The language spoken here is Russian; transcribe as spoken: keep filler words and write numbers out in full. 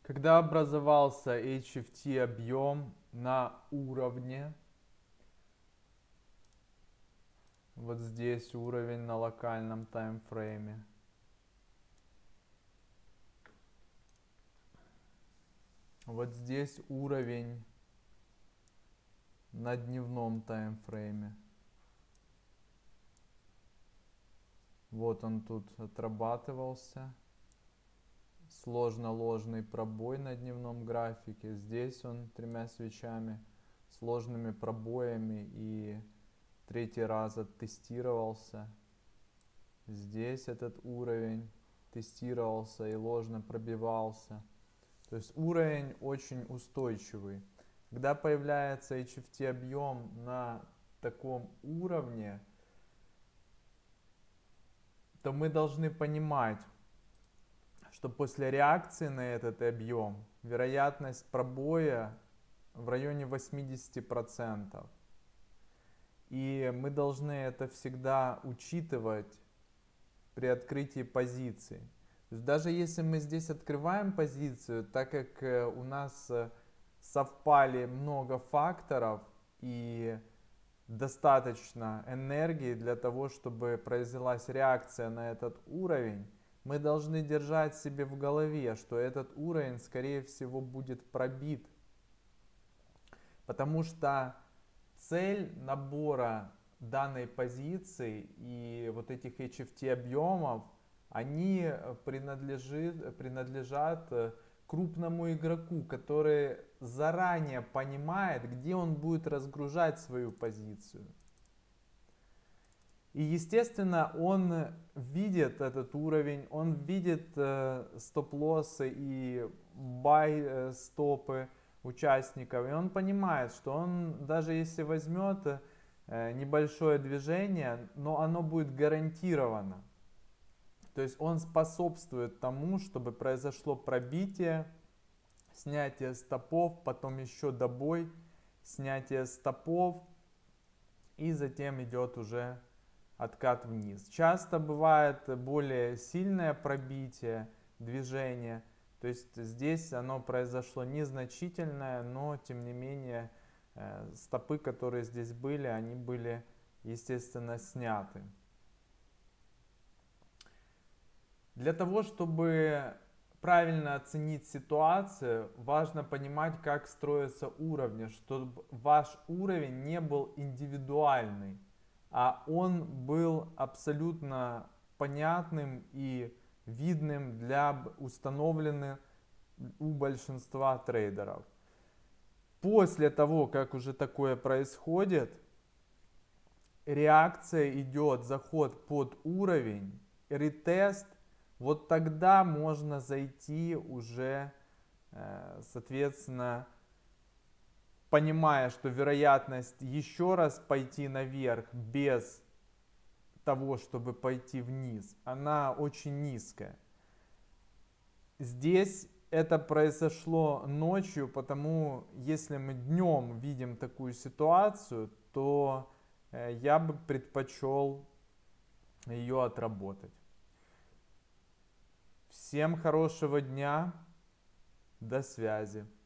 Когда образовался эйч эф ти объем на уровне, вот здесь уровень на локальном таймфрейме, вот здесь уровень на дневном таймфрейме, вот он тут отрабатывался, сложно-ложный пробой на дневном графике, здесь он тремя свечами, сложными пробоями, и третий раз оттестировался. Здесь этот уровень тестировался и ложно пробивался. То есть уровень очень устойчивый. Когда появляется эйч эф ти объем на таком уровне, то мы должны понимать, что после реакции на этот объем вероятность пробоя в районе восьмидесяти процентов. И мы должны это всегда учитывать при открытии позиции. То есть даже если мы здесь открываем позицию, так как у нас совпали много факторов и достаточно энергии для того, чтобы произвелась реакция на этот уровень, мы должны держать себе в голове, что этот уровень, скорее всего, будет пробит. Потому что цель набора данной позиции и вот этих эйч эф ти объемов, они принадлежит, принадлежат крупному игроку, который заранее понимает, где он будет разгружать свою позицию. И естественно, он видит этот уровень, он видит э, стоп-лоссы и бай-стопы участников, и он понимает, что он, даже если возьмет э, небольшое движение, но оно будет гарантировано. То есть он способствует тому, чтобы произошло пробитие, снятие стопов, потом еще добой, снятие стопов, и затем идет уже откат вниз. Часто бывает более сильное пробитие, движение. То есть здесь оно произошло незначительное, но тем не менее стопы, которые здесь были, они были, естественно, сняты. Для того, чтобы правильно оценить ситуацию, важно понимать, как строятся уровни, чтобы ваш уровень не был индивидуальный, а он был абсолютно понятным и видным для установленных у большинства трейдеров. После того, как уже такое происходит, реакция идет, заход под уровень, ретест, вот тогда можно зайти уже, соответственно, понимая, что вероятность еще раз пойти наверх без того, чтобы пойти вниз, она очень низкая. Здесь это произошло ночью, потому если мы днем видим такую ситуацию, то я бы предпочел ее отработать. Всем хорошего дня, до связи.